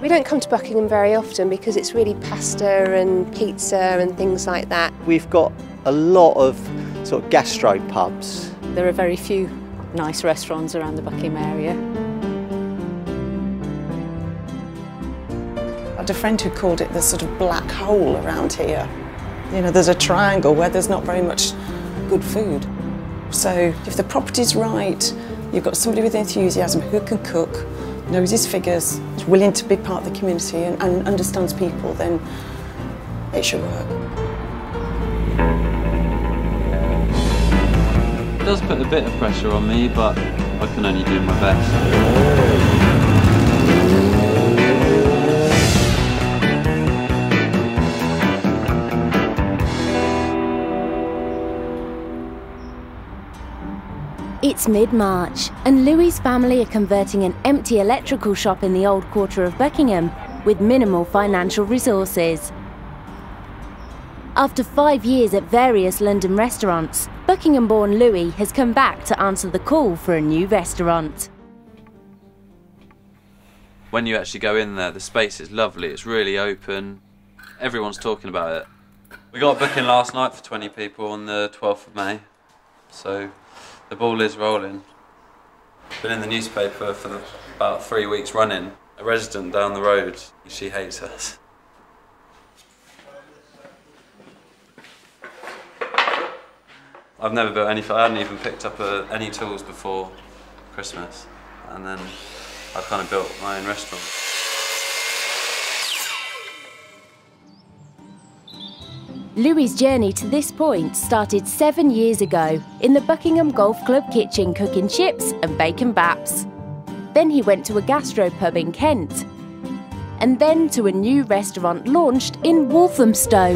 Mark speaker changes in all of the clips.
Speaker 1: We don't come to Buckingham very often because it's really pasta and pizza and things like that.
Speaker 2: We've got a lot of sort of gastro pubs.
Speaker 3: There are very few nice restaurants around the Buckingham area.
Speaker 4: I had a friend who called it the sort of black hole around here. You know, there's a triangle where there's not very much good food. So if the property's right, you've got somebody with enthusiasm who can cook, knows his figures, is willing to be part of the community and understands people, then it should work.
Speaker 5: It does put a bit of pressure on me, but I can only do my best.
Speaker 6: It's mid-March, and Louis's family are converting an empty electrical shop in the old quarter of Buckingham with minimal financial resources. After 5 years at various London restaurants, Buckingham-born Louis has come back to answer the call for a new restaurant.
Speaker 5: When you actually go in there, the space is lovely, it's really open, everyone's talking about it. We got a booking last night for 20 people on the 12th of May, so the ball is rolling. Been in the newspaper for about 3 weeks running. A resident down the road, she hates us. I've never built anything, I hadn't even picked up any tools before Christmas. And then I kind of built my own restaurant.
Speaker 6: Louis's journey to this point started 7 years ago in the Buckingham Golf Club kitchen cooking chips and bacon baps. Then he went to a gastropub in Kent. And then to a new restaurant launched in Walthamstow.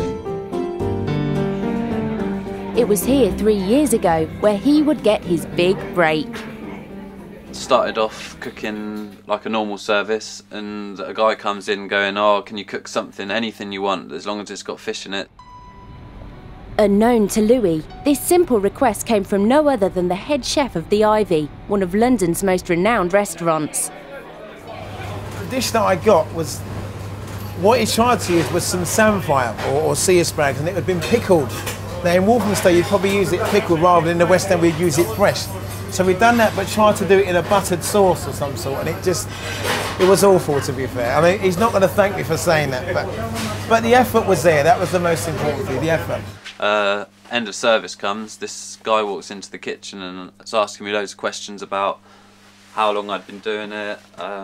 Speaker 6: It was here 3 years ago where he would get his big break.
Speaker 5: Started off cooking like a normal service, and a guy comes in going, "Oh, can you cook something, anything you want, as long as it's got fish in it?"
Speaker 6: Unknown to Louis, this simple request came from no other than the head chef of the Ivy, one of London's most renowned restaurants.
Speaker 7: The dish that I got was, what he tried to use was some samphire or sea asparagus, and it had been pickled. Now in Walthamstow you'd probably use it pickled rather than in the West End we'd use it fresh. So we'd done that but tried to do it in a buttered sauce of some sort, and it was awful, to be fair. I mean, he's not going to thank me for saying that, but the effort was there. That was the most important thing, the effort.
Speaker 5: End of service comes, this guy walks into the kitchen and is asking me loads of questions about how long I'd been doing it,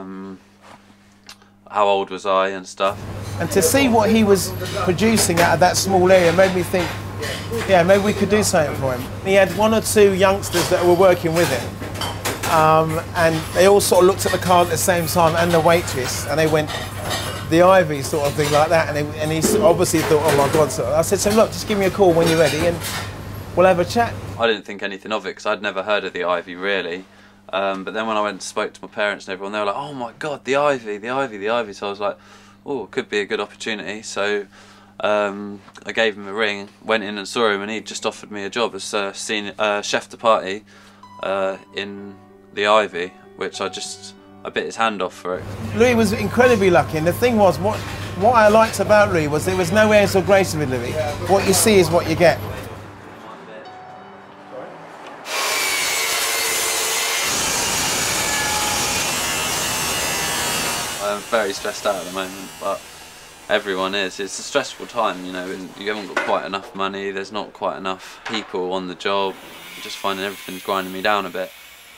Speaker 5: how old was I and stuff. And
Speaker 7: to see what he was producing out of that small area made me think, yeah, maybe we could do something for him. He had 1 or 2 youngsters that were working with him, and they all sort of looked at the card at the same time, and the waitress, and they went, "The Ivy," sort of thing like that, and he obviously thought, "Oh my God." So I said to him, "Look, just give me a call when you're ready and we'll have a chat."
Speaker 5: I didn't think anything of it because I'd never heard of the Ivy really, but then when I went and spoke to my parents and everyone, they were like, "Oh my God, the Ivy, the Ivy, the Ivy." So I was like, "Oh, it could be a good opportunity." So I gave him a ring, went in and saw him, and he just offered me a job as chef de partie in the Ivy, which I bit his hand off for it.
Speaker 7: Louis was incredibly lucky, and the thing was, what I liked about Louis was there was no airs or graces with Louis. What you see is what you get.
Speaker 5: I'm very stressed out at the moment, but everyone is. It's a stressful time, you know, and you haven't got quite enough money, there's not quite enough people on the job. I'm just finding everything's grinding me down a bit.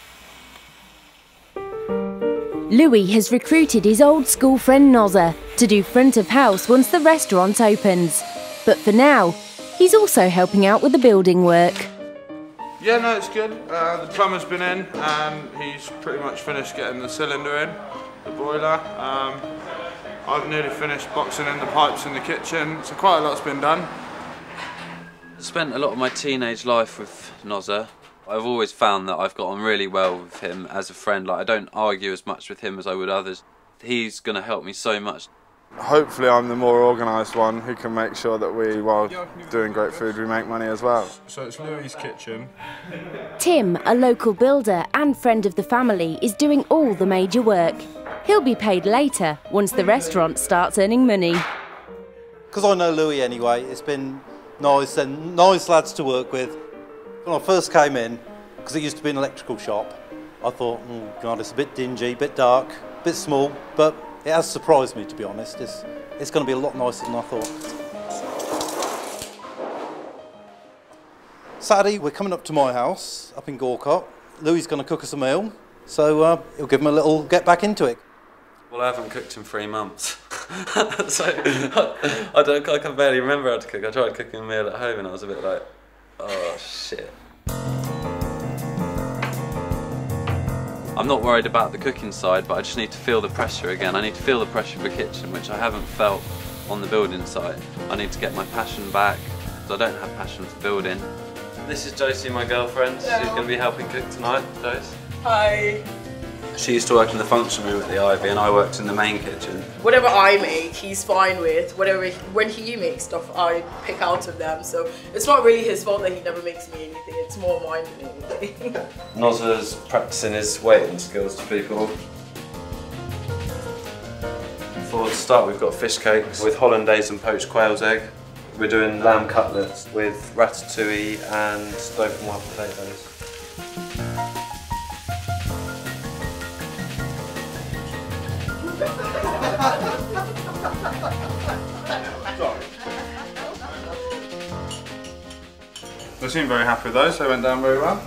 Speaker 6: Louis has recruited his old school friend Nozza to do front of house once the restaurant opens. But for now, he's also helping out with the building work.
Speaker 8: Yeah, no, it's good. The plumber's been in and he's pretty much finished getting the cylinder in, the boiler. I've nearly finished boxing in the pipes in the kitchen, so quite a lot's been done.
Speaker 5: I spent a lot of my teenage life with Nozza. I've always found that I've got on really well with him as a friend. Like, I don't argue as much with him as I would others. He's going to help me so much.
Speaker 8: Hopefully I'm the more organised one who can make sure that we, while doing great food, we make money as well. So it's Louis' kitchen.
Speaker 6: Tim, a local builder and friend of the family, is doing all the major work. He'll be paid later, once the restaurant starts earning money.
Speaker 2: Because I know Louis anyway, it's been nice and nice lads to work with. When I first came in, because it used to be an electrical shop, I thought, oh God, it's a bit dingy, a bit dark, a bit small, but it has surprised me, to be honest. It's going to be a lot nicer than I thought. Saturday, we're coming up to my house, up in Gorcott. Louis is going to cook us a meal, so he'll give him a little get back into it.
Speaker 5: Well, I haven't cooked in 3 months, so I can barely remember how to cook. I tried cooking a meal at home and I was a bit like, oh shit. I'm not worried about the cooking side, but I just need to feel the pressure again. I need to feel the pressure of the kitchen, which I haven't felt on the building site. I need to get my passion back, because I don't have passion for building. This is Josie, my girlfriend. Hello. She's going to be helping cook tonight, Josie.
Speaker 9: Hi.
Speaker 5: She used to work in the function room at the Ivy and I worked in the main kitchen.
Speaker 9: Whatever I make, he's fine with. When he makes stuff, I pick out of them. So it's not really his fault that he never makes me anything. It's more mine than anything.
Speaker 5: Nozza's practicing his waiting skills to people. For the start, we've got fish cakes with hollandaise and poached quail's egg. We're doing lamb cutlets with ratatouille and loaf and white potatoes.
Speaker 8: They seem very happy with those, they went down very well.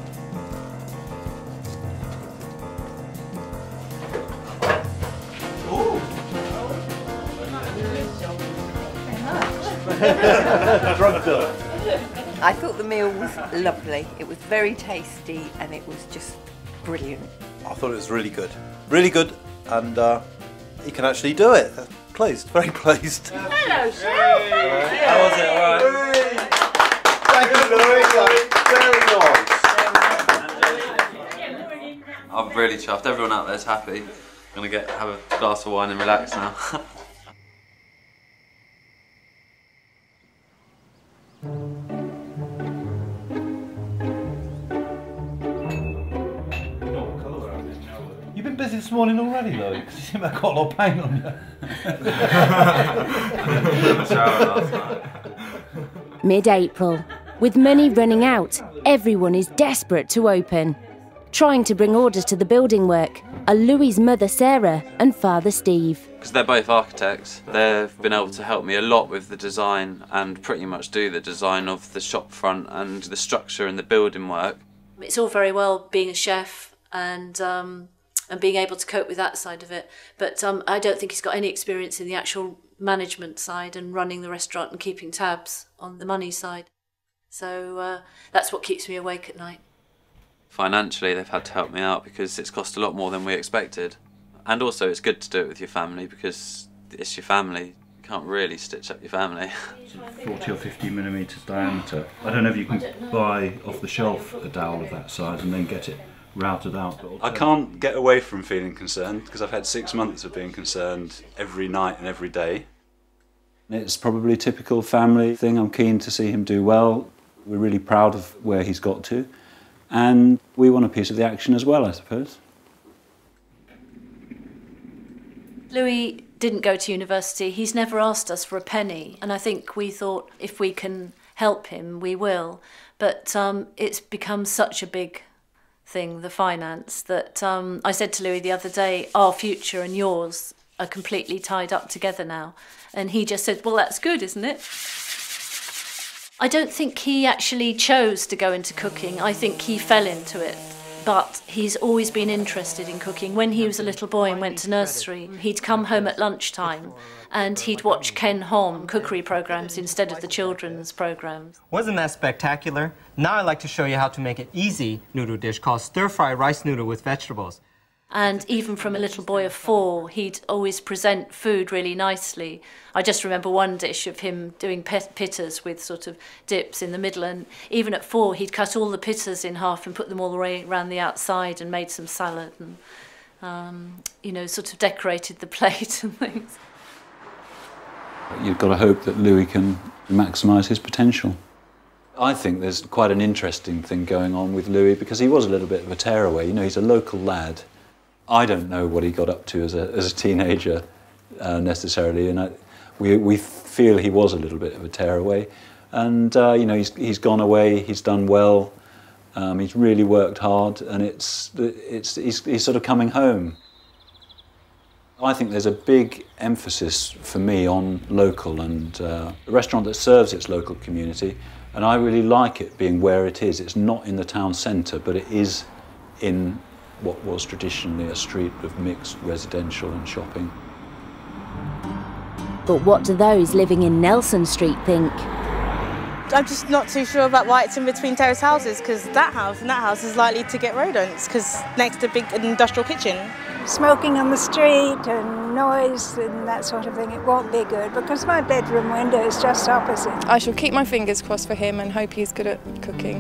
Speaker 10: I thought the meal was lovely. It was very tasty and it was just brilliant.
Speaker 2: I thought it was really good, and he can actually do it. Pleased, very pleased.
Speaker 9: Hello, Chef.
Speaker 5: How was it? All right.
Speaker 2: Thank you, Louis. Very nice.
Speaker 5: I'm really chuffed. Everyone out there's happy. I'm gonna have a glass of wine and relax now.
Speaker 11: You've been busy this morning already, though, because you seem to have got a lot of pain on you.
Speaker 6: Mid-April. With money running out, everyone is desperate to open. Trying to bring orders to the building work are Louis' mother Sarah and father Steve.
Speaker 5: Because they're both architects, they've been able to help me a lot with the design and pretty much do the design of the shop front and the structure and the building work.
Speaker 3: It's all very well being a chef and being able to cope with that side of it, but I don't think he's got any experience in the actual management side and running the restaurant and keeping tabs on the money side. So that's what keeps me awake at night.
Speaker 5: Financially, they've had to help me out because it's cost a lot more than we expected. And also it's good to do it with your family because it's your family. You can't really stitch up your family.
Speaker 11: 40 or 50 millimetres diameter. I don't know if you can buy off the shelf a dowel of that size and then get it routed out.
Speaker 12: I can't get away from feeling concerned because I've had 6 months of being concerned every night and every day. It's probably a typical family thing. I'm keen to see him do well. We're really proud of where he's got to. And we want a piece of the action as well, I suppose.
Speaker 3: Louis didn't go to university. He's never asked us for a penny. And I think we thought if we can help him, we will. But it's become such a big thing, the finance, that I said to Louis the other day, our future and yours are completely tied up together now. And he just said, well, that's good, isn't it? I don't think he actually chose to go into cooking. I think he fell into it. But he's always been interested in cooking. When he was a little boy and went to nursery, he'd come home at lunchtime and he'd watch Ken Hom cookery programmes instead of the children's programmes.
Speaker 13: Wasn't that spectacular? Now I'd like to show you how to make an easy noodle dish called stir-fry rice noodle with vegetables.
Speaker 3: And even from a little boy of 4, he'd always present food really nicely. I just remember one dish of him doing pittas with sort of dips in the middle, and even at 4 he'd cut all the pittas in half and put them all the way around the outside and made some salad and, you know, sort of decorated the plate and things.
Speaker 12: You've got to hope that Louis can maximise his potential. I think there's quite an interesting thing going on with Louis because he was a little bit of a tearaway. You know, he's a local lad. I don't know what he got up to as a teenager necessarily, and we feel he was a little bit of a tearaway. And you know, he's gone away, he's done well, he's really worked hard, and he's sort of coming home. I think there's a big emphasis for me on local and a restaurant that serves its local community, and I really like it being where it is. It's not in the town centre, but it is in what was traditionally a street of mixed residential and shopping.
Speaker 6: But what do those living in Nelson Street think?
Speaker 14: I'm just not too sure about why it's in between terrace houses, because that house and that house is likely to get rodents, because next to a big industrial kitchen.
Speaker 15: Smoking on the street and noise and that sort of thing, it won't be good, because my bedroom window is just opposite.
Speaker 16: I shall keep my fingers crossed for him and hope he's good at cooking.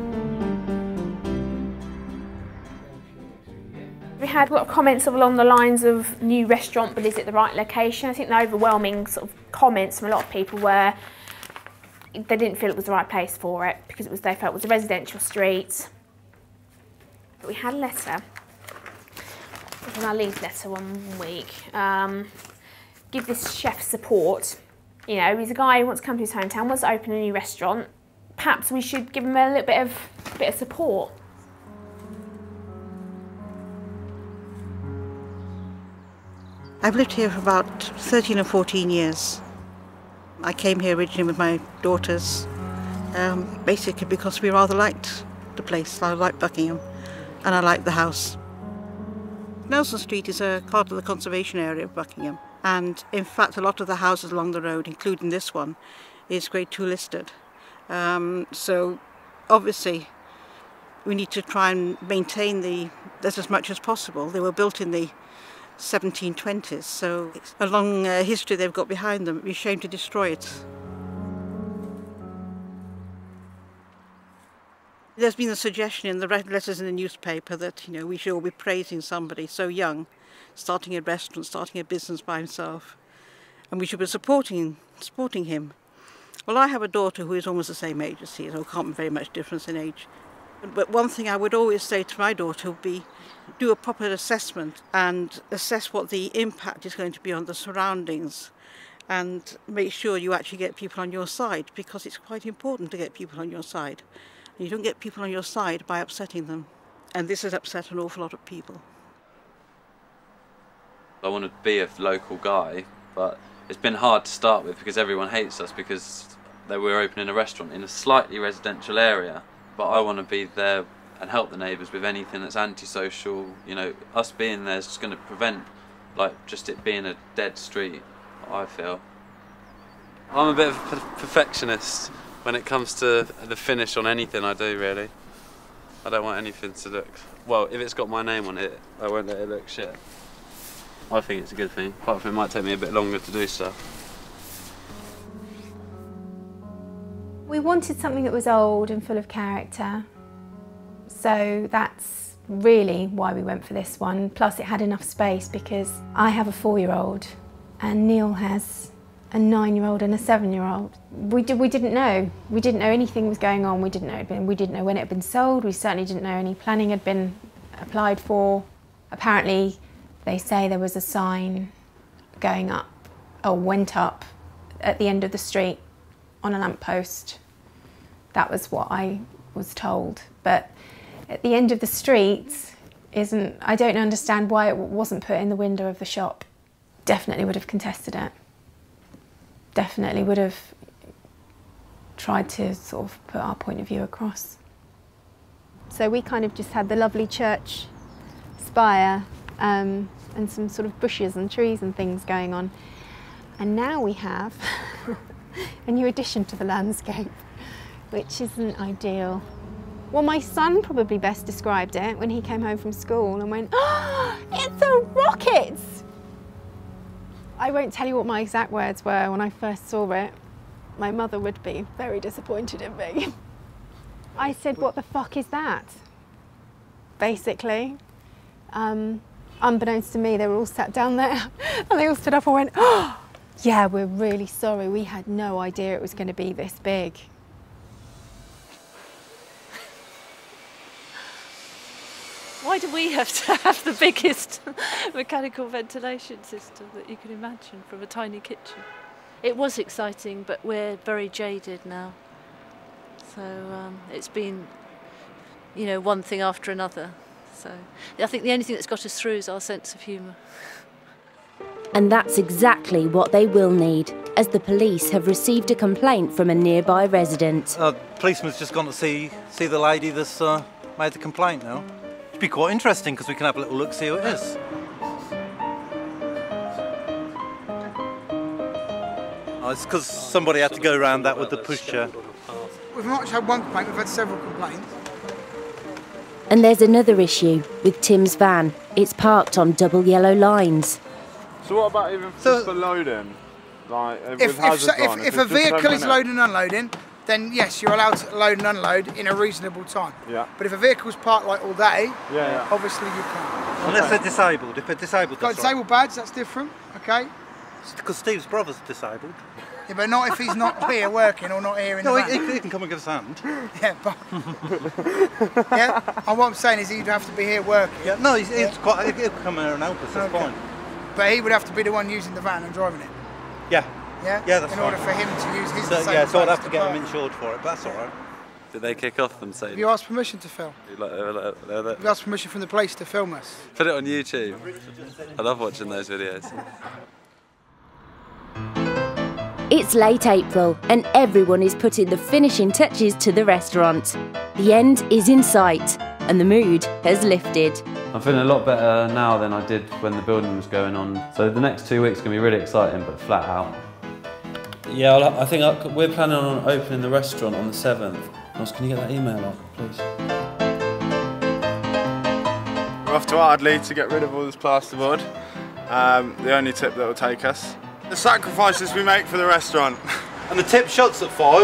Speaker 17: We had a lot of comments along the lines of new restaurant, but is it the right location? I think the overwhelming sort of comments from a lot of people were they didn't feel it was the right place for it because they felt it was a residential street. But we had a letter from our lead letter one week. Give this chef support. You know, he's a guy who wants to come to his hometown, wants to open a new restaurant. Perhaps we should give him a little bit of support.
Speaker 18: I've lived here for about 13 or 14 years. I came here originally with my daughters, basically because we rather liked the place. I liked Buckingham and I liked the house. Nelson Street is a part of the conservation area of Buckingham, and in fact a lot of the houses along the road, including this one, is Grade 2 listed. So obviously we need to try and maintain this as much as possible. They were built in the 1720s, so it's a long history they've got behind them. It'd be a shame to destroy it. There's been a suggestion in the letters in the newspaper that, you know, we should all be praising somebody so young, starting a restaurant, starting a business by himself, and we should be supporting him. Well, I have a daughter who is almost the same age as he is, so can't be very much difference in age. But one thing I would always say to my daughter would be, do a proper assessment and assess what the impact is going to be on the surroundings, and make sure you actually get people on your side, because it's quite important to get people on your side. And you don't get people on your side by upsetting them, and this has upset an awful lot of people.
Speaker 5: I want to be a local guy, but it's been hard to start with because everyone hates us because we're opening a restaurant in a slightly residential area. But I want to be there and help the neighbours with anything that's antisocial. You know, us being there is just going to prevent, like, just it being a dead street, I feel. I'm a bit of a perfectionist when it comes to the finish on anything I do, really. I don't want anything to look... Well, if it's got my name on it, I won't let it look shit. I think it's a good thing, apart from it might take me a bit longer to do stuff.
Speaker 19: We wanted something that was old and full of character, so that's really why we went for this one. Plus it had enough space because I have a 4-year-old and Neil has a 9-year-old and a 7-year-old. We didn't know. We didn't know anything was going on. We didn't know when it had been sold. We certainly didn't know any planning had been applied for. Apparently they say there was a sign going up, or went up, at the end of the street on a lamppost. That was what I was told. But at the end of the street I don't understand why it wasn't put in the window of the shop. Definitely would have contested it. Definitely would have tried to sort of put our point of view across. So we kind of just had the lovely church spire and some sort of bushes and trees and things going on. And now we have a new addition to the landscape, which isn't ideal. Well, my son probably best described it when he came home from school and went, "Oh, it's a rocket!" I won't tell you what my exact words were when I first saw it. My mother would be very disappointed in me. I said, "What the fuck is that?" Basically. Unbeknownst to me, they were all sat down there and they all stood up and went, "Oh, yeah, we're really sorry. We had no idea it was going to be this big."
Speaker 3: Why do we have to have the biggest mechanical ventilation system that you can imagine from a tiny kitchen? It was exciting, but we're very jaded now. So it's been, you know, one thing after another. So I think the only thing that's got us through is our sense of humour.
Speaker 6: And that's exactly what they will need, as the police have received a complaint from a nearby resident.
Speaker 2: Policeman's just gone to see the lady that's made the complaint now. It'd be quite interesting because we can have a little look, see who it is. Oh, it's because somebody had to go around that with the pushchair.
Speaker 20: We've not just had one complaint, we've had several complaints.
Speaker 6: And there's another issue with Tim's van. It's parked on double yellow lines.
Speaker 8: So what about even for loading? Like,
Speaker 20: If a vehicle is loading and unloading, then yes, you're allowed to load and unload in a reasonable time.
Speaker 8: Yeah.
Speaker 20: But if a vehicle's parked like all day,
Speaker 8: yeah.
Speaker 20: obviously you can't.
Speaker 2: Unless they're disabled. If they're disabled,
Speaker 20: Got
Speaker 2: that's
Speaker 20: disabled badge, that's different, okay?
Speaker 2: Because Steve's brother's disabled.
Speaker 20: Yeah, but not if he's not here working or not here in the van.
Speaker 2: He can come and give us a hand.
Speaker 20: Yeah, but yeah. And what I'm saying is he'd have to be here working.
Speaker 2: Yeah, no, he'll come here and help us. That's fine.
Speaker 20: But he would have to be the one using the van and driving it.
Speaker 2: Yeah.
Speaker 20: Yeah.
Speaker 2: Yeah, that's
Speaker 20: in
Speaker 2: fine.
Speaker 20: order for him to use his.
Speaker 2: Yeah, so I'd have to get him insured for it, but that's all right.
Speaker 5: Did they kick off and say?
Speaker 20: Have you asked permission to film? Have you asked permission from the police to film us?
Speaker 5: Put it on YouTube. I love watching those videos.
Speaker 6: It's late April and everyone is putting the finishing touches to the restaurant. The end is in sight and the mood has lifted.
Speaker 5: I'm feeling a lot better now than I did when the building was going on. So the next 2 weeks are going to be really exciting, but flat out. Yeah, I think we're planning on opening the restaurant on the 7th. Ross, can you get that email up, please?
Speaker 8: We're off to Ardley to get rid of all this plasterboard. The only tip that will take us. The sacrifices we make for the restaurant.
Speaker 2: And the tip shuts at 5.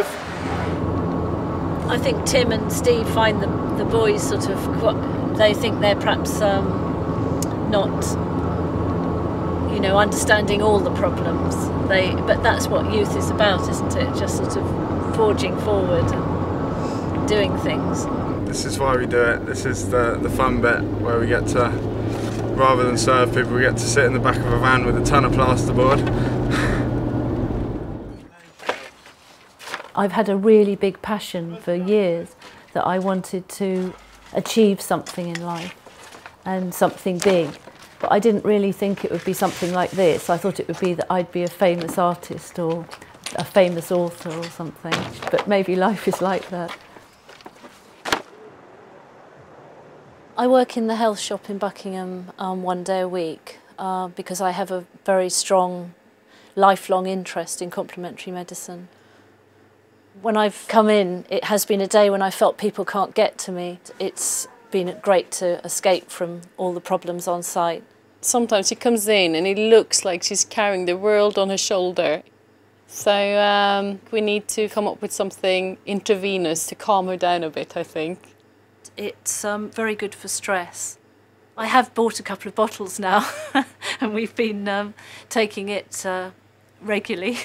Speaker 3: I think Tim and Steve find the boys sort of, they think they're perhaps not, you know, understanding all the problems. But that's what youth is about, isn't it? Just sort of forging forward and doing things.
Speaker 8: This is why we do it. This is the fun bit where we get to, rather than serve people, we get to sit in the back of a van with a ton of plasterboard.
Speaker 3: I've had a really big passion for years that I wanted to achieve something in life and something big. But I didn't really think it would be something like this. I thought it would be that I'd be a famous artist or a famous author or something. But maybe life is like that. I work in the health shop in Buckingham 1 day a week because I have a very strong, lifelong interest in complementary medicine. When I've come in, it has been a day when I felt people can't get to me. It's been great to escape from all the problems on site.
Speaker 21: Sometimes she comes in and it looks like she's carrying the world on her shoulder. So we need to come up with something intravenous to calm her down a bit, I think.
Speaker 3: It's very good for stress. I have bought a couple of bottles now and we've been taking it regularly.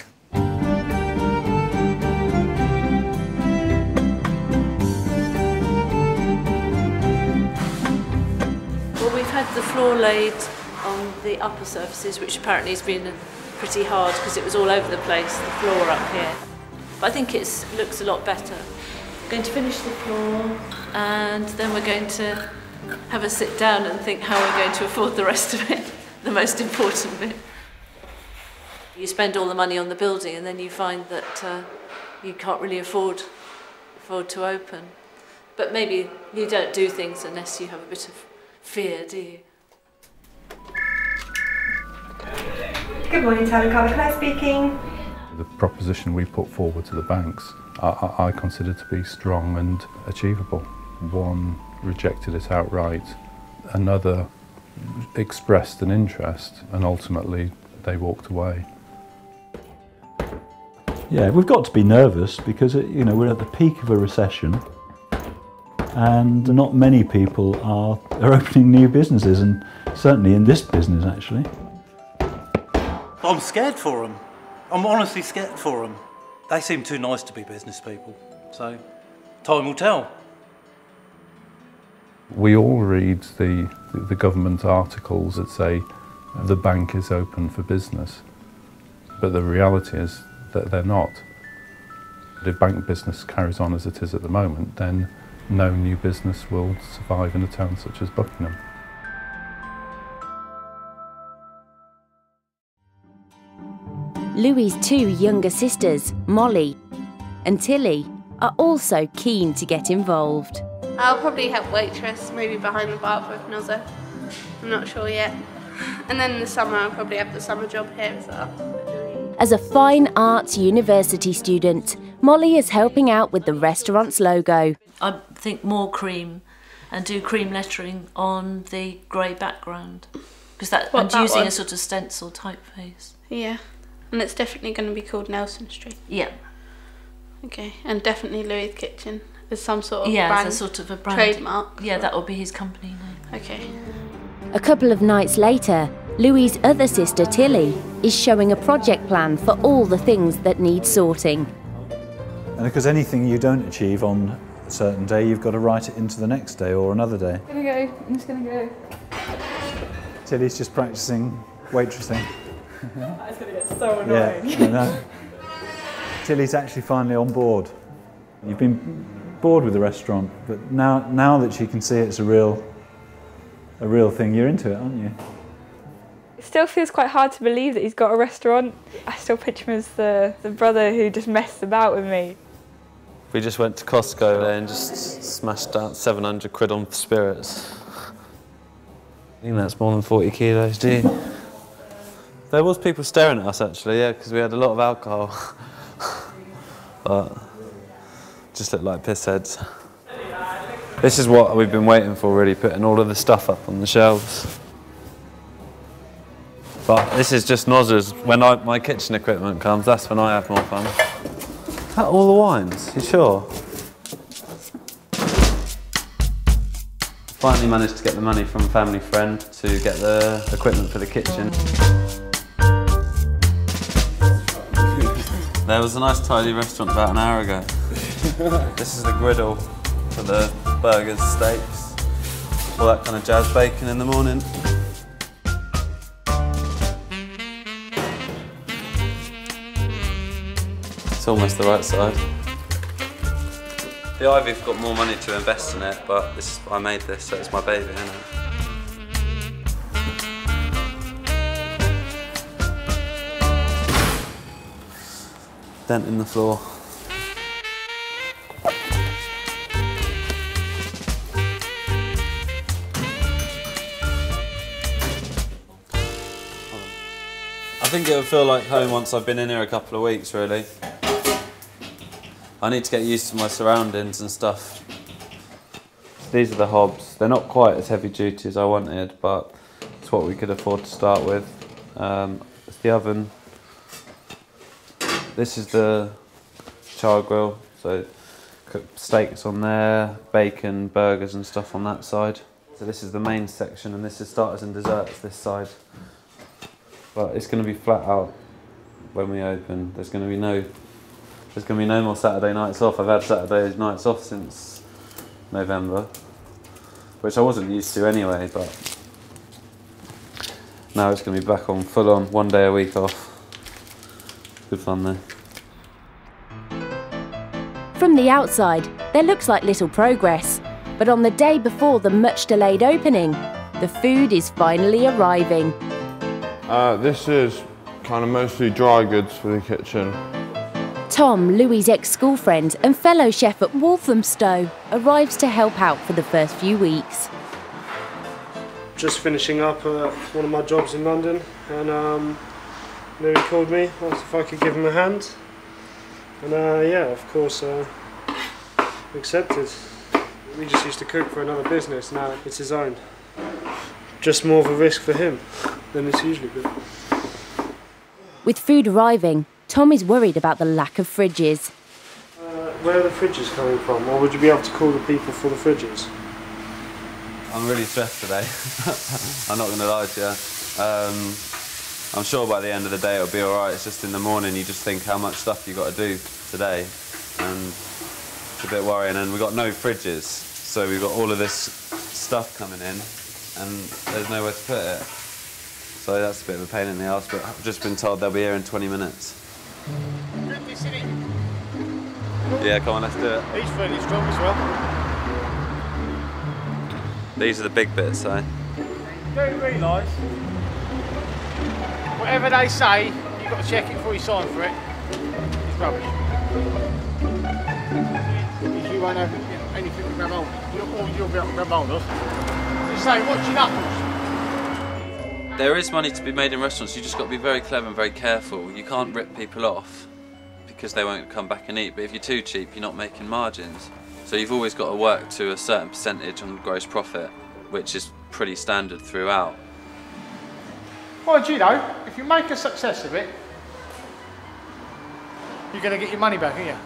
Speaker 3: Well, we've had the floor laid on the upper surfaces, which apparently has been pretty hard because it was all over the place, the floor up here. But I think it looks a lot better. We're going to finish the floor and then we're going to have a sit down and think how we're going to afford the rest of it, the most important bit. You spend all the money on the building and then you find that you can't really afford to open. But maybe you don't do things unless you have a bit of fear, do you?
Speaker 22: Good morning, Tyler Claire speaking.
Speaker 23: The proposition we put forward to the banks I consider to be strong and achievable. One rejected it outright, another expressed an interest, and ultimately they walked away.
Speaker 11: Yeah, we've got to be nervous because we're at the peak of a recession and not many people are opening new businesses, and certainly in this business actually.
Speaker 2: I'm scared for them. I'm honestly scared for them. They seem too nice to be business people, so time will tell.
Speaker 23: We all read the government articles that say the bank is open for business, but the reality is that they're not. If bank business carries on as it is at the moment, then no new business will survive in a town such as Buckingham.
Speaker 6: Louis's two younger sisters, Molly and Tilly, are also keen to get involved.
Speaker 1: I'll probably help waitress, maybe behind the bar for a nozzer. I'm not sure yet. And then in the summer I'll probably have the summer job here as well.
Speaker 6: As a fine arts university student, Molly is helping out with the restaurant's logo.
Speaker 3: I think more cream and do cream lettering on the grey background. Because that, and using
Speaker 1: one?
Speaker 3: a sort of stencil typeface.
Speaker 1: Yeah. And it's definitely going to be called Nelson Street.
Speaker 3: Yeah.
Speaker 1: Okay. And definitely Louis' Kitchen is some sort of
Speaker 3: yeah,
Speaker 1: brand,
Speaker 3: it's a sort of a brand.
Speaker 1: Trademark.
Speaker 3: Yeah, that will be his company name.
Speaker 1: Okay.
Speaker 6: A couple of nights later, Louis's other sister Tilly is showing a project plan for all the things that need sorting.
Speaker 12: And because anything you don't achieve on a certain day, you've got to write it into the next day or another day.
Speaker 16: I'm just gonna go.
Speaker 12: Tilly's just practicing waitressing.
Speaker 16: That's gonna get so annoying.
Speaker 12: Yeah, I know. Tilly's actually finally on board. You've been bored with the restaurant, but now that she can see it's a real thing, you're into it, aren't you?
Speaker 16: It still feels quite hard to believe that he's got a restaurant. I still picture him as the brother who just messed about with me.
Speaker 5: We just went to Costco there and just smashed out 700 quid on spirits. I think that's more than 40 kilos, do you? There was people staring at us actually, yeah, because we had a lot of alcohol. But just looked like piss heads. This is what we've been waiting for, really, putting all of the stuff up on the shelves. But this is just nozzles. When my kitchen equipment comes, that's when I have more fun. Is that all the wines? You sure? Finally managed to get the money from a family friend to get the equipment for the kitchen. There was a nice tidy restaurant about an hour ago. This is the griddle for the burgers, steaks, all that kind of jazz, bacon in the morning. It's almost the right side. The Ivy's got more money to invest in it, but I made this, so it's my baby, isn't it? Dent in the floor. I think it would feel like home once I've been in here a couple of weeks, really. I need to get used to my surroundings and stuff. These are the hobs. They're not quite as heavy duty as I wanted, but it's what we could afford to start with. It's the oven. This is the char grill, so cook steaks on there, bacon, burgers and stuff on that side. So this is the main section, and this is starters and desserts this side. But it's going to be flat out when we open. There's going to be no more Saturday nights off. I've had Saturday nights off since November, which I wasn't used to anyway, but now it's going to be back on full on, 1 day a week off. Good fun though.
Speaker 6: From the outside, there looks like little progress, but on the day before the much delayed opening, the food is finally arriving.
Speaker 8: This is kind of mostly dry goods for the kitchen.
Speaker 6: Tom, Louis' ex-school friend and fellow chef at Walthamstow, arrives to help out for the first few weeks.
Speaker 4: Just finishing up one of my jobs in London, and Louis called me, asked if I could give him a hand, and yeah, of course, accepted. We just used to cook for another business, now it's his own. Just more of a risk for him than it's usually been.
Speaker 6: With food arriving, Tom is worried about the lack of fridges.
Speaker 4: Where are the fridges coming from, or would you be able to call the people for the fridges?
Speaker 5: I'm really stressed today. I'm not going to lie to you. I'm sure by the end of the day it'll be alright. It's just in the morning you just think how much stuff you've got to do today, and it's a bit worrying. And we've got no fridges, so we've got all of this stuff coming in and there's nowhere to put it. So that's a bit of a pain in the arse, but I've just been told they'll be here in 20 minutes. Yeah, come on, let's do it.
Speaker 7: He's fairly strong as well.
Speaker 5: These are the big bits, though.
Speaker 7: Don't realise, whatever they say, you've got to check it before you sign for it. It's rubbish. Because you won't have anything to grab hold of. You'll be able to grab hold of. Just say, watch your knuckles.
Speaker 5: There is money to be made in restaurants, you just got to be very clever and very careful. You can't rip people off because they won't come back and eat, but if you're too cheap, you're not making margins. So you've always got to work to a certain percentage on gross profit, which is pretty standard throughout.
Speaker 7: Mind you though, if you make a success of it, you're going to get your money back, aren't you?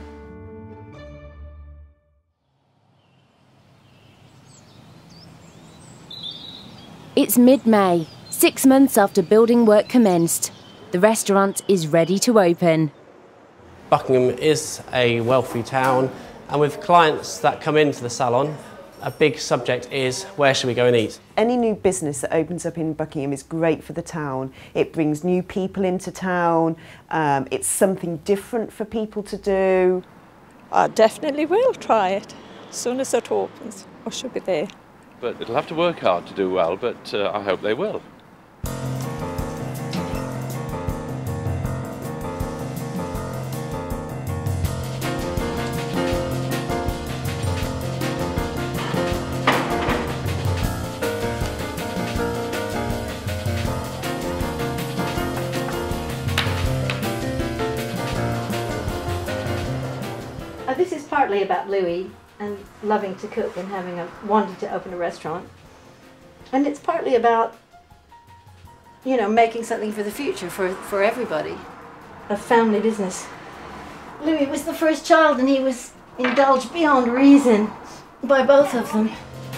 Speaker 6: It's mid-May, 6 months after building work commenced. The restaurant is ready to open.
Speaker 9: Buckingham is a wealthy town, and with clients that come into the salon, a big subject is where should we go and eat?
Speaker 10: Any new business that opens up in Buckingham is great for the town. It brings new people into town. It's something different for people to do.
Speaker 24: I definitely will try it. As soon as it opens, I should be there.
Speaker 25: But it'll have to work hard to do well, but I hope they will.
Speaker 26: This is partly about Louis and loving to cook and wanting to open a restaurant. And it's partly about, you know, making something for the future for everybody. A family business. Louis was the first child and he was indulged beyond reason by both of them.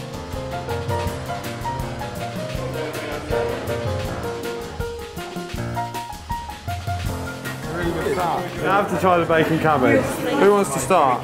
Speaker 4: I have to try the bacon cabbage. Who wants to start?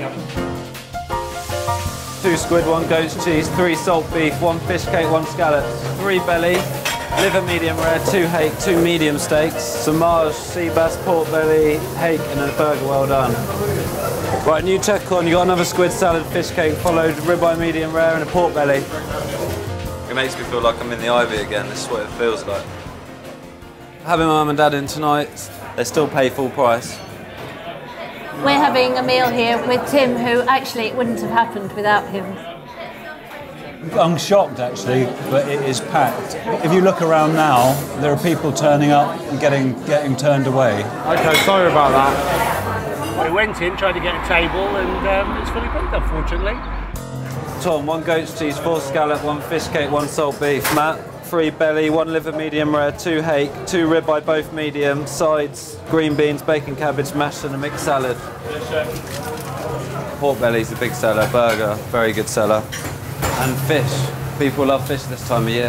Speaker 5: 2 squid, 1 goat's cheese, 3 salt beef, 1 fish cake, 1 scallops, 3 belly, liver medium rare, 2 hake, 2 medium steaks, some marge, sea bass, pork belly, hake and a burger well done. Right, new check on, you got another squid salad, fish cake, followed ribeye medium rare and a pork belly. It makes me feel like I'm in the Ivy again, this is what it feels like. Having my mum and dad in tonight, they still pay full price.
Speaker 3: We're having a meal here with Tim, who actually it wouldn't have happened without him.
Speaker 11: I'm shocked actually, but it is packed. If you look around now, there are people turning up and getting turned away.
Speaker 4: Okay, sorry about that.
Speaker 7: We went in, tried to get a table, and it's fully booked, unfortunately.
Speaker 5: Tom, 1 goat's cheese, 4 scallop, 1 fish cake, 1 salt beef. Matt, 3 belly, 1 liver medium rare, 2 hake, 2 ribeye both medium, sides, green beans, bacon cabbage, mashed and a mixed salad.
Speaker 7: Yes, sir.
Speaker 5: Pork belly's a big seller, burger, very good seller. And fish. People love fish this time of year.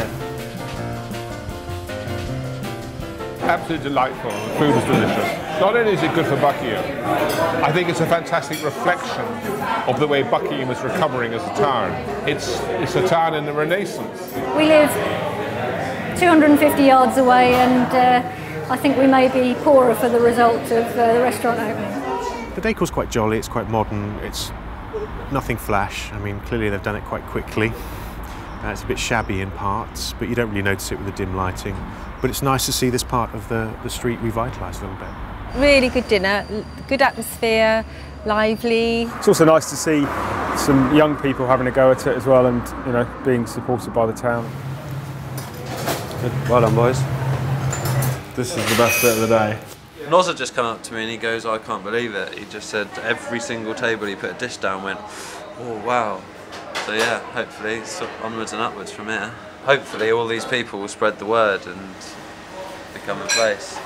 Speaker 8: Absolutely delightful. The food is delicious. Not only is it good for Buckingham, I think it's a fantastic reflection of the way Buckingham is recovering as a town. It's a town in the Renaissance.
Speaker 27: We live 250 yards away, and I think we may be poorer for the result of the restaurant opening.
Speaker 28: The decor's quite jolly, it's quite modern, it's nothing flash. I mean, clearly they've done it quite quickly. It's a bit shabby in parts, but you don't really notice it with the dim lighting. But it's nice to see this part of the street revitalised a little bit.
Speaker 29: Really good dinner, good atmosphere, lively.
Speaker 4: It's also nice to see some young people having a go at it as well, and you know, being supported by the town.
Speaker 5: Good. Well done, boys.
Speaker 4: This is the best bit of the day.
Speaker 5: Nozza just come up to me and he goes, I can't believe it. He just said every single table he put a dish down went, oh wow. So yeah, hopefully it's onwards and upwards from here. Hopefully all these people will spread the word and become a place.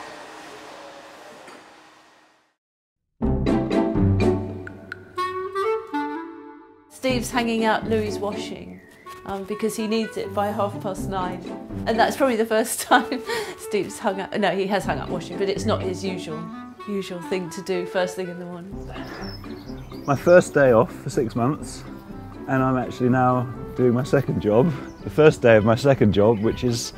Speaker 3: Steve's hanging out Louis' washing because he needs it by 9:30. And that's probably the first time Steve's hung up. No, he has hung up washing, but it's not his usual thing to do first thing in the morning.
Speaker 11: My first day off for 6 months, and I'm actually now doing my second job, the first day of my second job, which is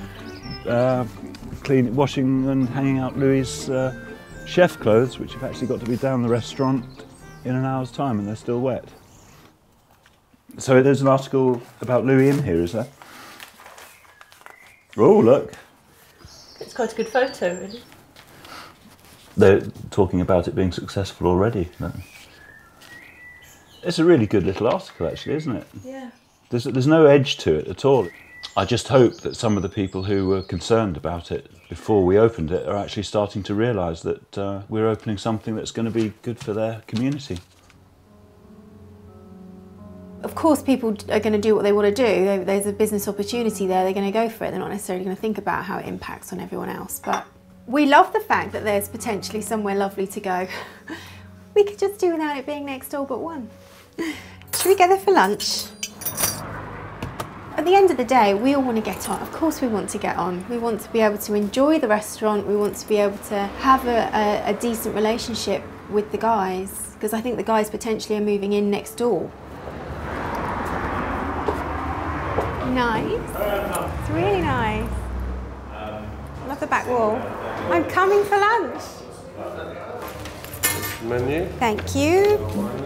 Speaker 11: washing and hanging out Louis' chef clothes, which have actually got to be down the restaurant in an hour's time and they're still wet. So there's an article about Louis in here, is there? Oh, look.
Speaker 3: It's quite a good photo, really.
Speaker 11: They're talking about it being successful already. No? It's a really good little article, actually, isn't it?
Speaker 3: Yeah.
Speaker 11: There's no edge to it at all. I just hope that some of the people who were concerned about it before we opened it are actually starting to realise that we're opening something that's going to be good for their community.
Speaker 13: Of course people are going to do what they want to do. There's a business opportunity there, they're going to go for it. They're not necessarily going to think about how it impacts on everyone else. But we love the fact that there's potentially somewhere lovely to go. We could just do without it being next door but one. Should we go there for lunch? At the end of the day, we all want to get on. Of course we want to get on. We want to be able to enjoy the restaurant. We want to be able to have a decent relationship with the guys, because I think the guys potentially are moving in next door. Nice. It's really nice. Love the back wall. I'm coming for lunch.
Speaker 4: Menu.
Speaker 13: Thank you.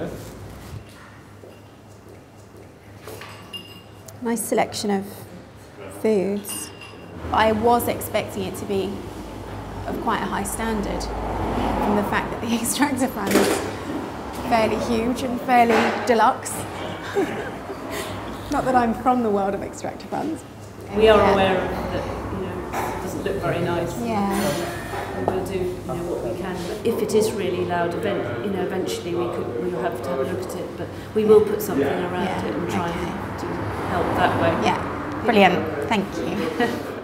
Speaker 13: Nice selection of foods. I was expecting it to be of quite a high standard from the fact that the extractor fan is fairly huge and fairly deluxe. Not that I'm from the world of extractor fans.
Speaker 3: We are aware of that, you know, it doesn't look very nice.
Speaker 13: Yeah.
Speaker 3: And we'll do, you know, what we can. But if it is really loud, eventually we'll have to have a look at it. But we will put something around it and try and help that way.
Speaker 13: Yeah, brilliant. Thank you.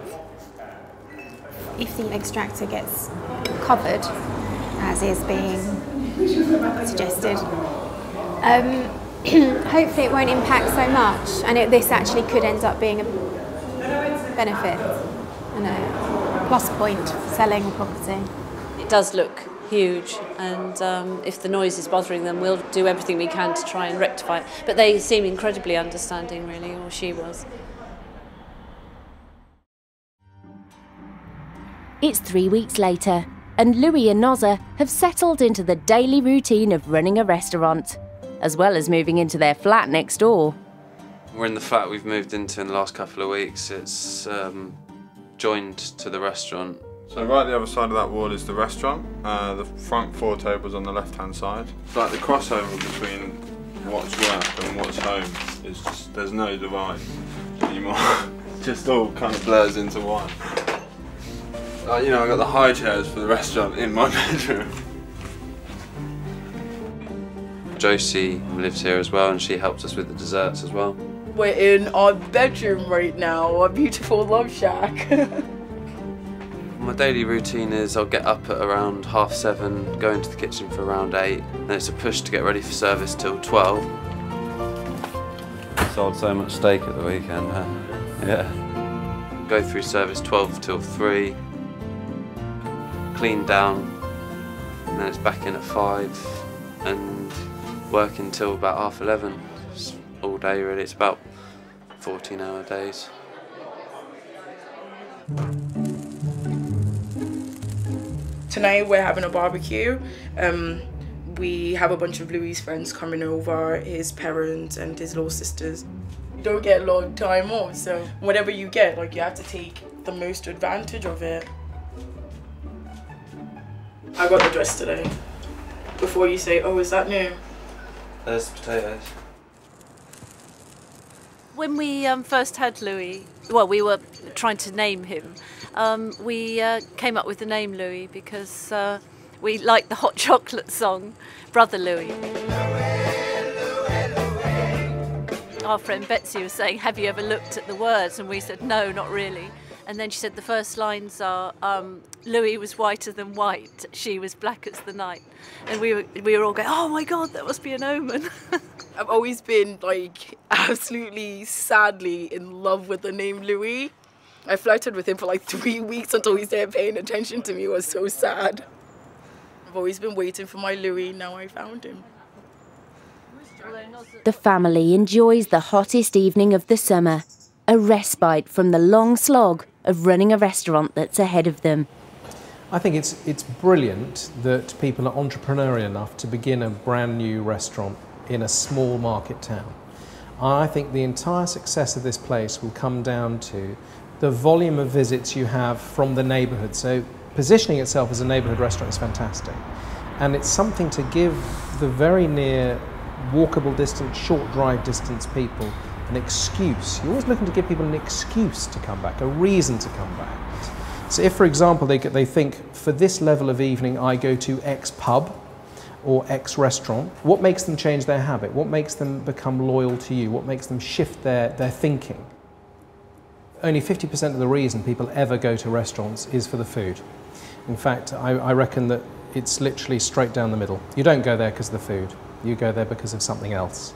Speaker 13: If the extractor gets covered, as is being suggested, hopefully it won't impact so much, and this actually could end up being a benefit and a plus point for selling a property.
Speaker 3: It does look huge, and if the noise is bothering them, we'll do everything we can to try and rectify it. But they seem incredibly understanding, really, or she was.
Speaker 6: It's 3 weeks later, and Louis and Nozza have settled into the daily routine of running a restaurant, as well as moving into their flat next door.
Speaker 5: We're in the flat we've moved into in the last couple of weeks. It's joined to the restaurant.
Speaker 8: So right the other side of that wall is the restaurant. The front 4 tables on the left-hand side. It's like the crossover between what's work and what's home is just, there's no divide anymore. It just all kind of blurs into one. You know, I got the high chairs for the restaurant in my bedroom.
Speaker 5: Josie lives here as well, and she helps us with the desserts as well.
Speaker 14: We're in our bedroom right now, our beautiful love shack.
Speaker 5: My daily routine is I'll get up at around 7:30, go into the kitchen for around 8, then it's a push to get ready for service till 12. Sold so much steak at the weekend, huh? Yeah. Go through service 12 till 3, clean down, and then it's back in at 5, and work until about 11:30. It's all day really, it's about 14-hour days.
Speaker 14: Tonight we're having a barbecue. We have a bunch of Louis' friends coming over, his parents and his little sisters. You don't get a long time off, so whatever you get, like, you have to take the most advantage of it. I got the dress today. Before you say, oh, is that new?
Speaker 5: There's the potatoes.
Speaker 3: When we first had Louis, well, we were trying to name him, we came up with the name Louis because we liked the Hot Chocolate song, Brother Louis. Our friend Betsy was saying, have you ever looked at the words? And we said, no, not really. And then she said the first lines are, Louis was whiter than white, she was black as the night. And we were all going, oh my God, that must be an omen.
Speaker 14: I've always been, like, absolutely sadly in love with the name Louis. I flirted with him for like 3 weeks until he started paying attention to me. It was so sad. I've always been waiting for my Louis, now I found him.
Speaker 6: The family enjoys the hottest evening of the summer, a respite from the long slog of running a restaurant that's ahead of them.
Speaker 2: I think it's brilliant that people are entrepreneurial enough to begin a brand new restaurant in a small market town. I think the entire success of this place will come down to the volume of visits you have from the neighbourhood. So positioning itself as a neighbourhood restaurant is fantastic. And it's something to give the very near, walkable distance, short drive distance people an excuse. You're always looking to give people an excuse to come back, a reason to come back. So if, for example, they think, for this level of evening I go to X pub or X restaurant, what makes them change their habit? What makes them become loyal to you? What makes them shift their thinking? Only 50% of the reason people ever go to restaurants is for the food. In fact, I reckon that it's literally straight down the middle. You don't go there because of the food. You go there because of something else.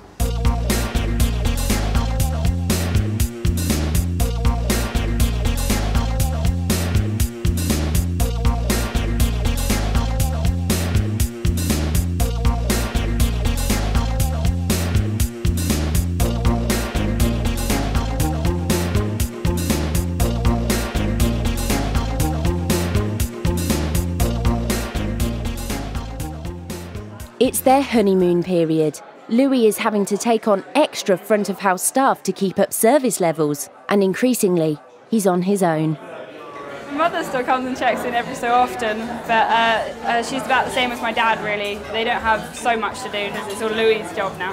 Speaker 6: It's their honeymoon period. Louis is having to take on extra front-of-house staff to keep up service levels, and increasingly, he's on his own.
Speaker 16: My mother still comes and checks in every so often, but she's about the same as my dad, really. They don't have so much to do, it's all Louis' job now.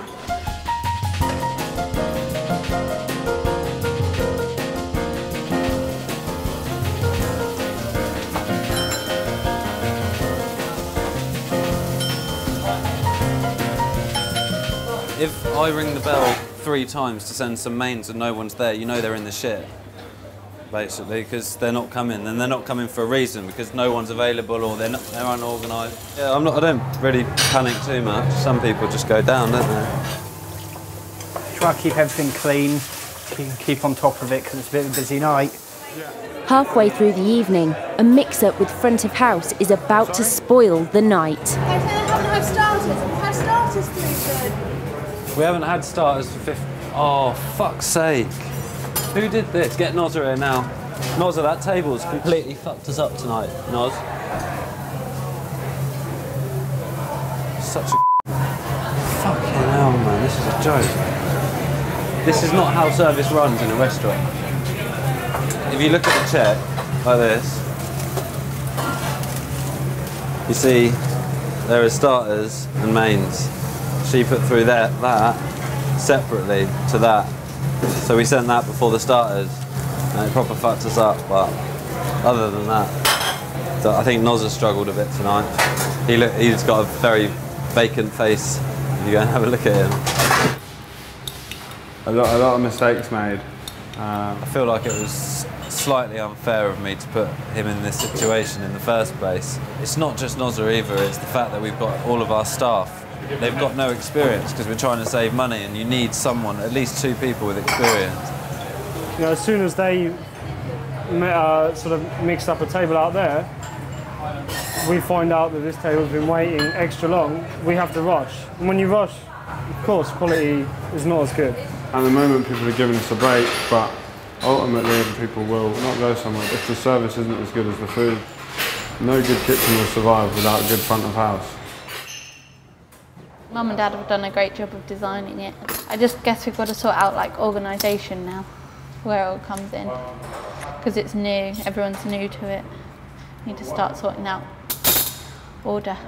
Speaker 5: If I ring the bell 3 times to send some mains and no one's there, you know they're in the shit, basically, because they're not coming, and they're not coming for a reason, because no one's available or they're unorganised. Yeah, I don't really panic too much. Some people just go down, don't they?
Speaker 15: Try to keep everything clean, keep on top of it, because it's a bit of a busy night.
Speaker 6: Halfway through the evening, a mix-up with front of house is about to spoil the night.
Speaker 1: I haven't had starters. We've had starters, please.
Speaker 5: We haven't had starters for 50... Oh, fuck's sake. Who did this? Get Nozza here now. Nozza, that table's completely fucked us up tonight, Noz. Such a... Fucking hell, man, this is a joke. This is not how service runs in a restaurant. If you look at the check, like this, you see there are starters and mains. She put through that separately to that. So we sent that before the starters, and it proper fucked us up, but other than that, so I think Nozza struggled a bit tonight. He's got a very vacant face. You go and have a look at him.
Speaker 8: A lot of mistakes made.
Speaker 5: I feel like it was slightly unfair of me to put him in this situation in the first place. It's not just Nozza either, it's the fact that we've got all of our staff. They've got no experience because we're trying to save money, and you need someone, at least 2 people with experience.
Speaker 4: You know, as soon as they sort of mixed up a table out there, we find out that this table's been waiting extra long. We have to rush. And when you rush, of course, quality is not as good.
Speaker 8: At the moment, people are giving us a break, but ultimately, people will not go somewhere if the service isn't as good as the food. No good kitchen will survive without a good front of house.
Speaker 17: Mum and Dad have done a great job of designing it. I just guess we've got to sort out like organisation now, where it all comes in. Because it's new, everyone's new to it. We need to start sorting out order.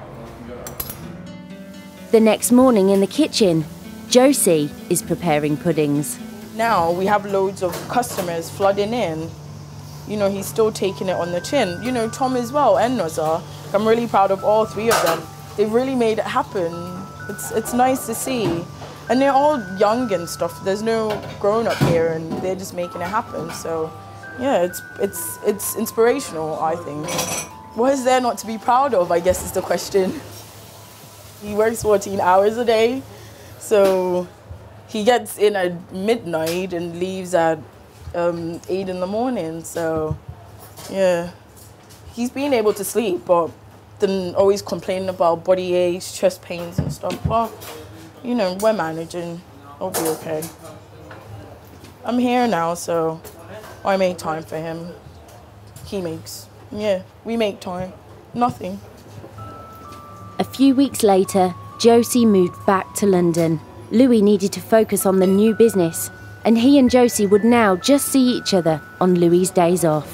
Speaker 6: The next morning in the kitchen, Josie is preparing puddings.
Speaker 14: Now we have loads of customers flooding in. You know, he's still taking it on the chin. You know, Tom as well and Nozza. I'm really proud of all 3 of them. They've really made it happen. It's nice to see. And they're all young and stuff. There's no grown-up here, and they're just making it happen. So, yeah, it's inspirational, I think. What is there not to be proud of, I guess is the question. He works 14 hours a day, so he gets in at midnight and leaves at 8 in the morning. So, yeah, he's been able to sleep, but then always complaining about body aches, chest pains and stuff. Well, you know, we're managing. I'll be okay. I'm here now, so I make time for him. He makes, yeah, we make time. Nothing.
Speaker 6: A few weeks later, Josie moved back to London. Louis needed to focus on the new business, and he and Josie would now just see each other on Louis' days off.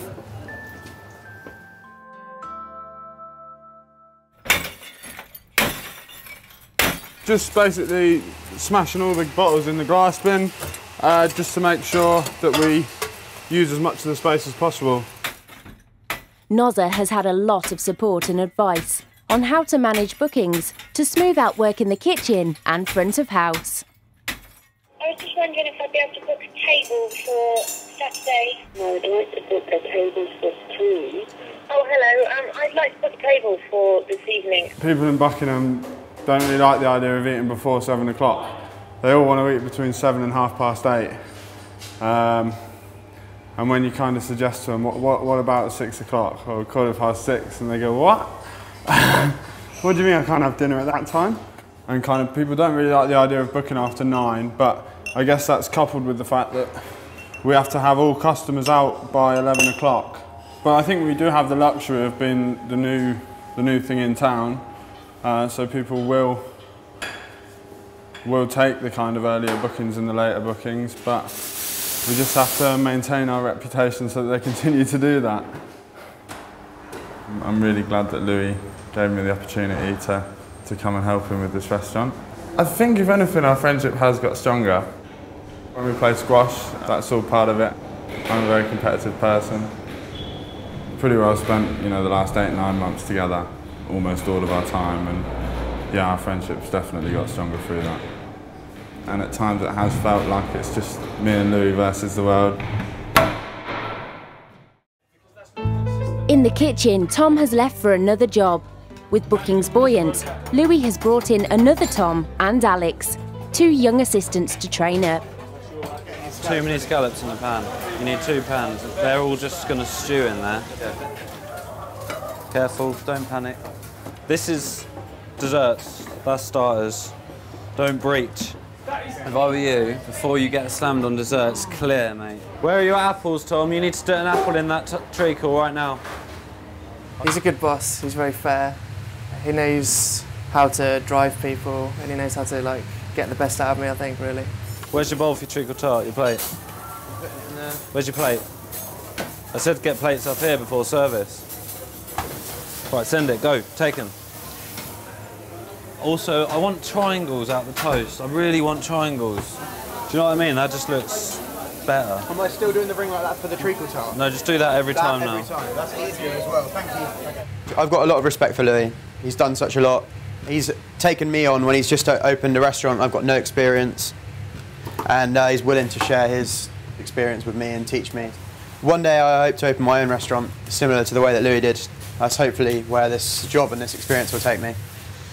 Speaker 8: Just basically smashing all the bottles in the grass bin, just to make sure that we use as much of the space as possible.
Speaker 6: Nozza has had a lot of support and advice on how to manage bookings to smooth out work in the kitchen and front of house.
Speaker 9: I was just wondering if I'd be able to book a table for Saturday. No, I'd like to book a table for 2. Oh, hello. I'd like to book a table for this evening.
Speaker 8: People in Buckingham don't really like the idea of eating before 7 o'clock. They all want to eat between 7 and 8:30. And when you kind of suggest to them, what about 6 o'clock or 6:15, and they go, what? What do you mean I can't have dinner at that time? And kind of people don't really like the idea of booking after 9, but I guess that's coupled with the fact that we have to have all customers out by 11 o'clock. But I think we do have the luxury of being the new thing in town, so people will take the kind of earlier bookings and the later bookings, but we just have to maintain our reputation so that they continue to do that. I'm really glad that Louis gave me the opportunity to come and help him with this restaurant. I think if anything our friendship has got stronger. When we play squash, that's all part of it. I'm a very competitive person. Pretty well spent, you know, the last 8-9 months together, almost all of our time, and yeah, our friendship's definitely got stronger through that. And at times it has felt like it's just me and Louis versus the world.
Speaker 6: In the kitchen, Tom has left for another job. With bookings buoyant, Louis has brought in another Tom and Alex, 2 young assistants to train up.
Speaker 5: Too many scallops in the pan. You need 2 pans. They're all just going to stew in there. Careful, don't panic. This is desserts, that's starters. Don't breach. If I were you, before you get slammed on desserts, clear, mate. Where are your apples, Tom? You need to stick an apple in that treacle right now.
Speaker 10: He's a good boss, he's very fair. He knows how to drive people, and he knows how to, like, get the best out of me, I think, really.
Speaker 5: Where's your bowl for your treacle tart, your plate? Where's your plate? I said get plates up here before service. Right, send it, go, take them. Also, I want triangles out the toast. I really want triangles. Do you know what I mean? That just looks better.
Speaker 7: Am I still doing the ring like that for the treacle tart?
Speaker 5: No, just do that every time now.
Speaker 7: Every time. That's easier as well. Thank you.
Speaker 12: I've got a lot of respect for Louis. He's done such a lot. He's taken me on when he's just opened a restaurant. I've got no experience, and he's willing to share his experience with me and teach me. One day I hope to open my own restaurant, similar to the way that Louis did. That's hopefully where this job and this experience will take me.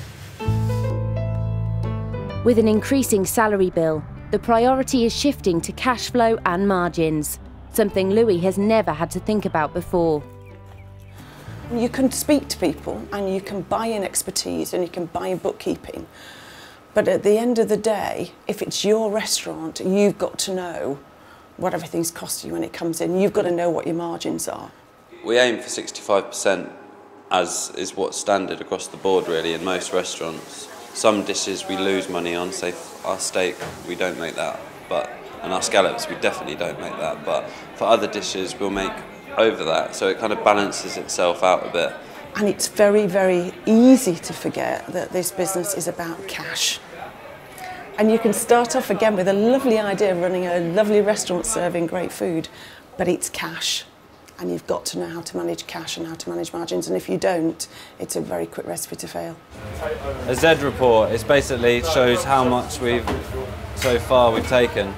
Speaker 6: With an increasing salary bill, the priority is shifting to cash flow and margins, something Louis has never had to think about before.
Speaker 18: You can speak to people and you can buy in expertise and you can buy in bookkeeping. But at the end of the day, if it's your restaurant, you've got to know what everything's costing you when it comes in. You've got to know what your margins are.
Speaker 5: We aim for 65%, as is what's standard across the board really in most restaurants. Some dishes we lose money on, say our steak, we don't make that, and our scallops, we definitely don't make that, but for other dishes we'll make over that, so it kind of balances itself out a bit.
Speaker 18: And it's very, very easy to forget that this business is about cash. And you can start off again with a lovely idea of running a lovely restaurant serving great food, but it's cash. And you've got to know how to manage cash and how to manage margins, and if you don't, it's a very quick recipe to fail.
Speaker 5: A Z report, it basically shows how much so far we've taken.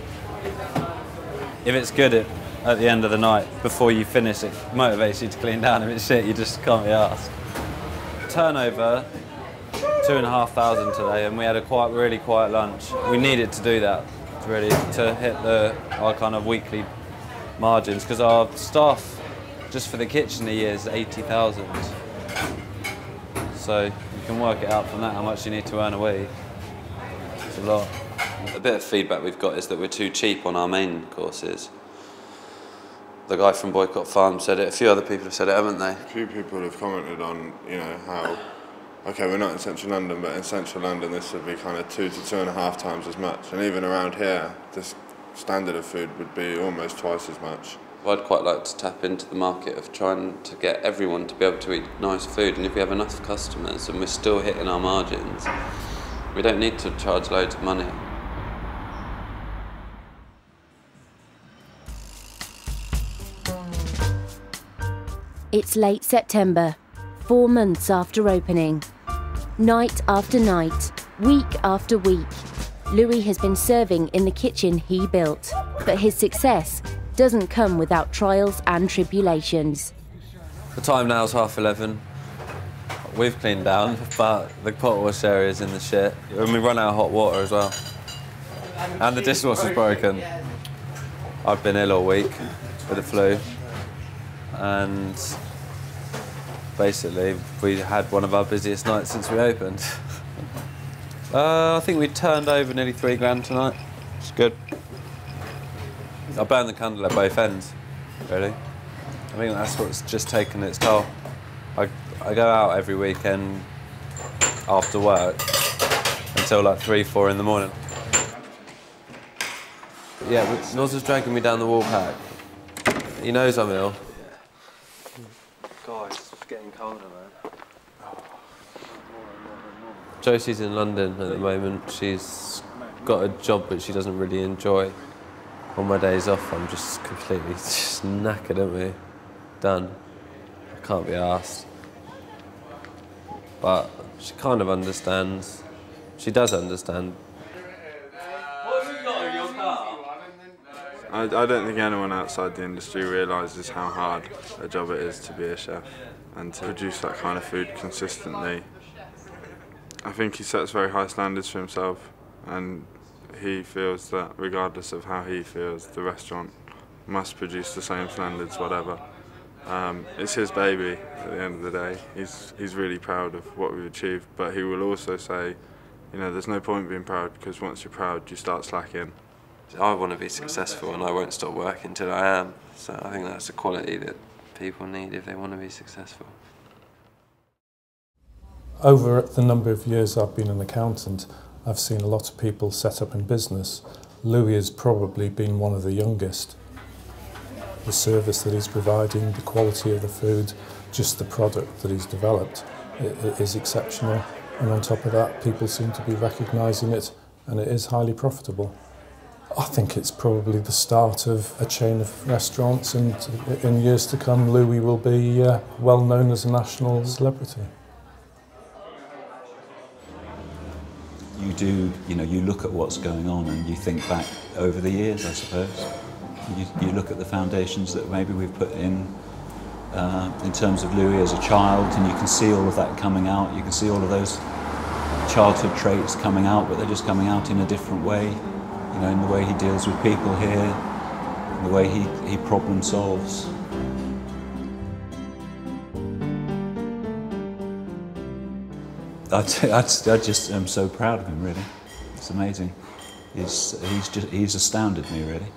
Speaker 5: If it's good at the end of the night, before you finish, it motivates you to clean down. If it's shit, you just can't be asked. Turnover, 2,500 today, and we had a really quiet lunch. We needed to do that, really, to hit our kind of weekly margins, because our staff, just for the kitchen a year, is 80,000. So you can work it out from that, how much you need to earn a week. a lot. A bit of feedback we've got is that we're too cheap on our main courses. The guy from Boycott Farm said it, a few other people have said it, haven't they?
Speaker 8: A few people have commented on, you know, how, okay, we're not in central London, but in central London this would be kind of 2 to 2.5 times as much. And even around here, this standard of food would be almost twice as much.
Speaker 5: I'd quite like to tap into the market of trying to get everyone to be able to eat nice food, and if we have enough customers and we're still hitting our margins, we don't need to charge loads of money.
Speaker 6: It's late September, 4 months after opening. Night after night, week after week, Louis has been serving in the kitchen he built, but his success doesn't come without trials and tribulations.
Speaker 5: The time now is 11:30. We've cleaned down, but the pot wash area is in the shit. And we run out of hot water as well. And the dishwasher's broken. I've been ill all week with the flu. And basically, we had one of our busiest nights since we opened. I think we turned over nearly £3 tonight. It's good. I burned the candle at both ends, really. I think that's what's just taken its toll. I go out every weekend after work until like 3, 4 in the morning. Yeah, Noz was dragging me down the wall pack. He knows I'm ill. God, it's getting colder, man. Josie's in London at the moment. She's got a job but she doesn't really enjoy. On my days off, I'm just completely knackered, aren't we? Done. I can't be arsed. But she kind of understands. She does understand.
Speaker 8: I don't think anyone outside the industry realises how hard a job it is to be a chef and to produce that kind of food consistently. I think he sets very high standards for himself, and he feels that regardless of how he feels, the restaurant must produce the same standards, whatever. It's his baby at the end of the day. He's really proud of what we've achieved, but he will also say, you know, there's no point being proud because once you're proud, you start slacking.
Speaker 5: I want to be successful and I won't stop working until I am. So I think that's a quality that people need if they want to be successful.
Speaker 19: Over the number of years I've been an accountant, I've seen a lot of people set up in business. Louis has probably been one of the youngest. The service that he's providing, the quality of the food, just the product that he's developed, it is exceptional. And on top of that, people seem to be recognising it, and it is highly profitable. I think it's probably the start of a chain of restaurants, and in years to come, Louis will be well known as a national celebrity.
Speaker 11: You look at what's going on and you think back over the years, I suppose. You look at the foundations that maybe we've put in terms of Louis as a child, and you can see all of that coming out. You can see all of those childhood traits coming out, but they're just coming out in a different way. You know, in the way he deals with people here, in the way he problem solves. I just am so proud of him, really. It's amazing. He's astounded me, really.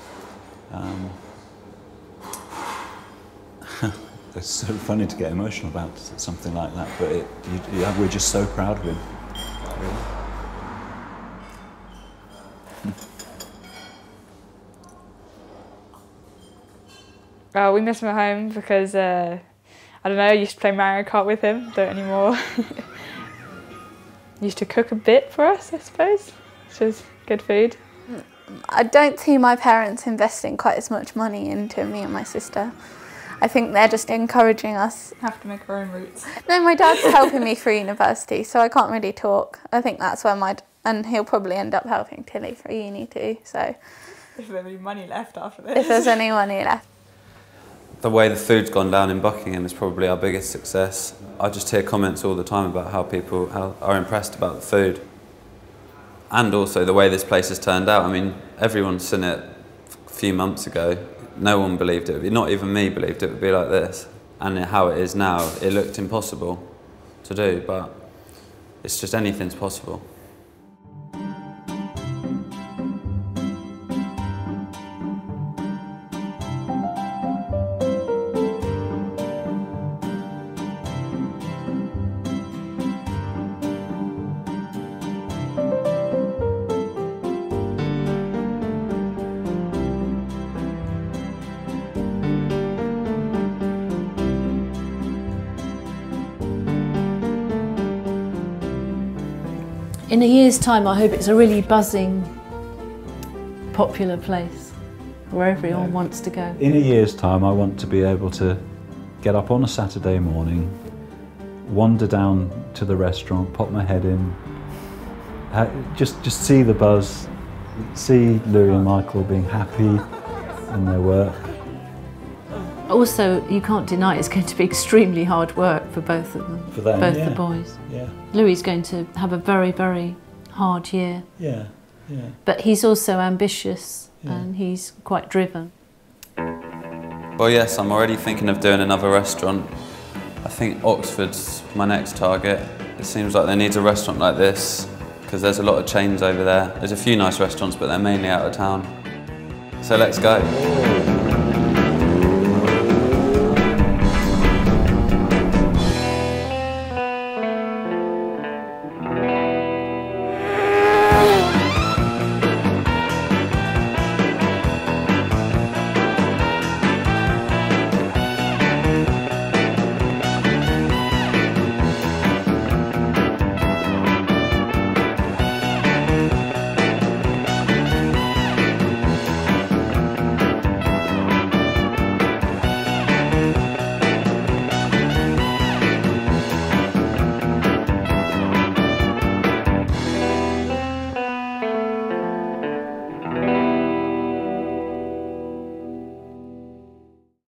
Speaker 11: It's so funny to get emotional about something like that, but we're just so proud of him, really.
Speaker 16: We miss him at home because, I don't know, I used to play Mario Kart with him, don't anymore. Used to cook a bit for us, I suppose, which is good food.
Speaker 17: I don't see my parents investing quite as much money into me and my sister. I think they're just encouraging us.
Speaker 16: Have to make our own routes.
Speaker 17: No, my dad's helping me through university, so I can't really talk. I think that's where and he'll probably end up helping Tilly for uni too, so.
Speaker 16: If there's any money left after this.
Speaker 17: If there's any money left.
Speaker 5: The way the food's gone down in Buckingham is probably our biggest success. I just hear comments all the time about how people are impressed about the food. And also the way this place has turned out. I mean, everyone's seen it a few months ago. No one believed it. Not even me believed it would be like this. And how it is now, it looked impossible to do, but it's just anything's possible.
Speaker 3: In a year's time, I hope it's a really buzzing, popular place where everyone wants to go.
Speaker 11: In a year's time, I want to be able to get up on a Saturday morning, wander down to the restaurant, pop my head in, just see the buzz, see Louis and Michael being happy in their work.
Speaker 3: Also, you can't deny it's going to be extremely hard work for both of them.
Speaker 11: For them,
Speaker 3: both
Speaker 11: yeah.
Speaker 3: the boys.
Speaker 11: Yeah.
Speaker 3: Louis is going to have a very, very hard year.
Speaker 11: Yeah, yeah.
Speaker 3: But he's also ambitious and he's quite driven.
Speaker 5: Well, yes, I'm already thinking of doing another restaurant. I think Oxford's my next target. It seems like there needs a restaurant like this because there's a lot of chains over there. There's a few nice restaurants, but they're mainly out of town. So let's go.